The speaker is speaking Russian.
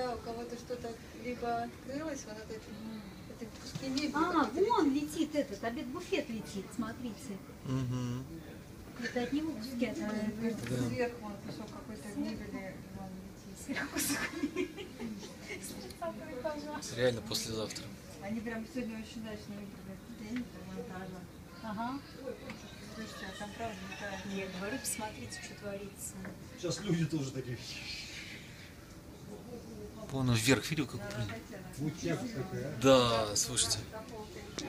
да, у кого-то что-то либо открылось, вот это куски мебели. Вон летит этот, обед-буфет летит, смотрите. Это от него куски отрываются. Да. Сверху вон кусок какой-то мебели вон летит. Сверху кусок мебели. С 30-го этажа. Реально послезавтра. Они прям сегодня очень удачно выбрали день для монтажа. Ага. Слушайте, а там правда не Я говорю, посмотрите, что творится. Сейчас люди тоже такие. Вон он вверх видел, как прыгнул? Вот текст такой, а? Да, слушайте.